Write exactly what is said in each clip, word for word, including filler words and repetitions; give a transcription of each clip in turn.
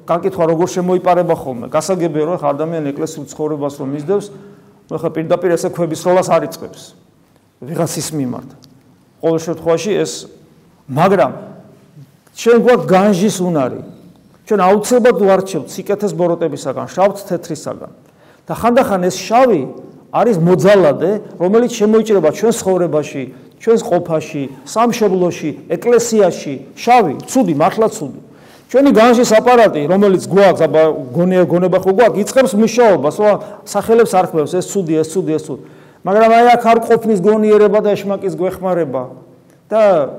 გაკითხვა როგორ შემოიპარება ხოლმე. გასაგებია რომ ადამიანი ეკლესიურ ცხოვრებას რომ მისდევს, ნუ ხა პირდაპირ ესე ქვების როლას არ იწყებს. ვიღაცის მიმართ. ყოველ შემთხვევაში ეს მაგრამ ჩვენ გვაქვს განჯის უნარი. ჩვენ აუცილებლად ვარჩევთ სიკეთეს ბოროტებისაგან, შავთ თეთრისაგან. და ხანდახან ეს შავი არის მოძალადე, რომელიც შემოიჭრება ჩვენს ცხოვრებაში, ჩვენს ყოფაში, სამშობლოში, ეკლესიაში, შავი, ცუდი, მართლა ცუდი. ჩვენი განჯის აპარატი, რომელიც გვაქვს, აბა გონია გონება ხო გვაქვს, იწყებს მუშაობას, რომ სახელებს არქმევს, ეს ცუდი, ეს ცუდი, ეს ცუდი. მაგრამ აი აქ არ ყოფნის გონიერება და ეშმაკის გვეხმარება და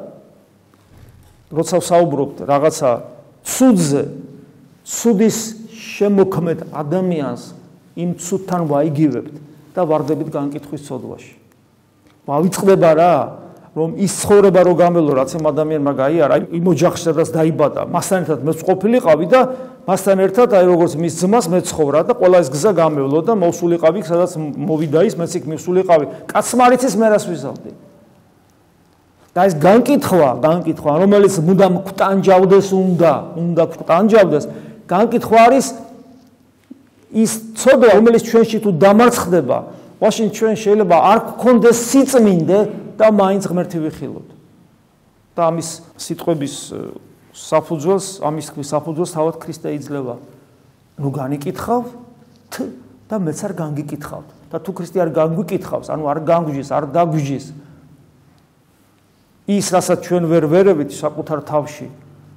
როცა ვსაუბრობთ რაღაცა ცუდზე, ცუდის შემოქმედ ადამიანს იმ ცუდთან ვაიგივებთ და ვარდებით განკითხვის ცოდვაში. მავიწყდება რა, რომ ის ცხოვრება რო გამელო, რაც ამ ადამიანმა გაიარა, იმ ოჯახში სადაც დაიბადა, მასთან ერთად მეც ყოფილიყავი და მასთან ერთად აი როგორც მის ძმას მეცხოვრა და ყველა ეს გზა გამევლო და მოვსულიყავი, სადაც მოვიდა ის, მეც იქ მივსულიყავი. კაცმა არ იცის მე რას ვიზავდი. და ეს განკითხვა, განკითხვა, რომელიც მუდამ გვტანჯავდეს უნდა, უნდა გვტანჯავდეს, განკითხვა არის ის ცოდვა, რომელიც ჩვენში თუ დამარცხდება, მაშინ ჩვენ შეიძლება არ გქონდეს სიწმინდე და მაინც ღმერთი ვიხილოთ. და ამის სიტყვების საფუძველს, ამის ხმის საფუძველს თავად ქრისტე იძლევა. ნუ განიკითხავ და მეც არ განგიკითხავთ. და თუ ქრისტე არ განგვიკითხავს, ანუ არ განგვიჟის, არ დაგვიჟის ის, რასაც ჩვენ ვერ ვერევით საკუთარ თავში,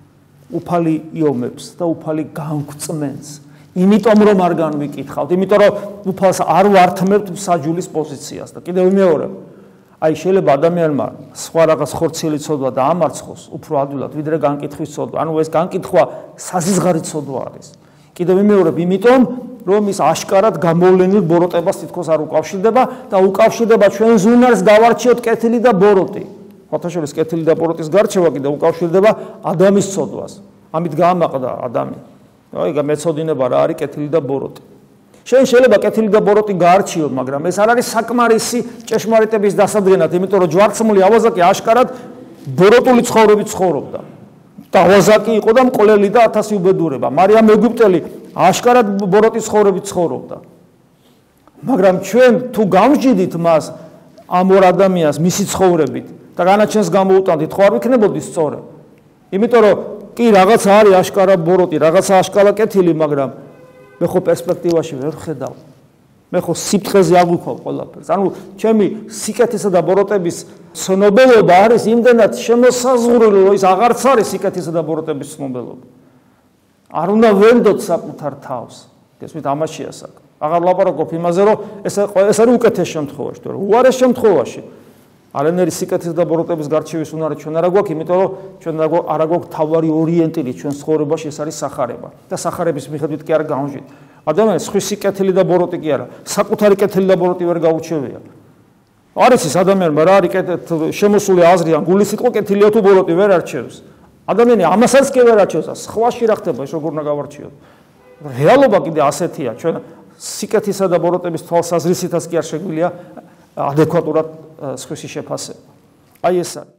უფალი იომებს და უფალი განგვწმენს. იმიტომ რომ არ განვიკითხავთ, იმიტომ რომ უფალს არ ვართმევთ საჯულის პოზიციას და კიდევ მეორე, აი შეიძლება ადამიანმა სხვა რაღაც ხორციელი ცოდვა დაამარცხოს უფრო ადვილად, ვიდრე განკითხვის ცოდვა. ანუ ეს განკითხვა საზიზღარი ცოდვა არის. კიდევ მეორე, იმიტომ რომ ის აშკარად გამოვლენილ ბოროტებას თითქოს არ უკავშირდება და უკავშირდება ჩვენ ზუნარს გავარჩიოთ კეთილი და ბოროტი. ხოთაშორის კეთილი და ბოროტის გარჩევა კიდევ უკავშირდება ადამიანის ცოდვას. ამით გაამაყდა ადამი. აი გამეცოდინება რა არის კეთილი და ბოროტი. შენ შეიძლება კეთილი და ბოროტი გაარჩიო, მაგრამ ეს არ არის საკმარისი ჭეშმარიტების დასადგენად, იმიტომ რომ ჯვარცმული ავაზაკი აშკარად ბოროტული ცხოვრებით ცხოვრობდა. და ავაზაკი იყო და მკვლელი და ათასი უბედურება. მარიამ ეგვიპტელი აშკარად ბოროტის ცხოვრებით ცხოვრობდა. მაგრამ ჩვენ თუ გამჯიდით მას ამ ორ ადამიანს მისი ცხოვრებით და განაჩენს გამოუტანდით, ხო არ ვიქნებოდი სწორე? იმიტომ რომ კი რაღაცა არის აშკარა ბოროტი, რაღაცა აშკარა კეთილი, მაგრამ მე ხო პერსპექტივაში ვერ ხედავ. მე ხო სიფთხეზე აღვიქვავ ყველაფერს. ანუ ჩემი სიკეთისა და ბოროტების ცნობელობა არის იმდენად შემოსაზღვრული, რომ ის აღარც არის სიკეთისა და ბოროტების ცნობელობა. არ უნდა ვენდოთ საკუთარ თავს. გესმით, ამაშია საქმე. აღარ ლაპარაკობ იმაზე, რომ ეს ეს არის უკეთეს შემთხვევაში, თუ უარეს შემთხვევაში. არანაირი სიკეთის და ბოროტების გარჩევის უნარი ჩვენ არ გვაქვს, იმიტომ რომ ჩვენ არ გვაქვს თავარი ორიენტირი ჩვენ ცხოვრებაში, ეს არის სახარება და სახარების მიხედვით კი არ გამჟით. ადამიანს ხვის სიკეთილი და ბოროტი კი არა, საკუთარი კეთილი და ბოროტი ვერ გაუჩევია. არის ის ადამიანმა რა არის შემოსული აზრი ან გულის სიტყვა კეთილია თუ ბოროტი ვერ არჩევს. ადამიანი ამასაც კი ვერ არჩევს, სხვაში რა ხდება, ეს როგორ უნდა გავარჩიოთ. რეალობა კიდე ასეთია, ჩვენ სიკეთისა და ბოროტების თვალსაზრისითაც კი არ შეგვიძლია ადეკვატურად სხვისი შეფასება. აი ეს არის.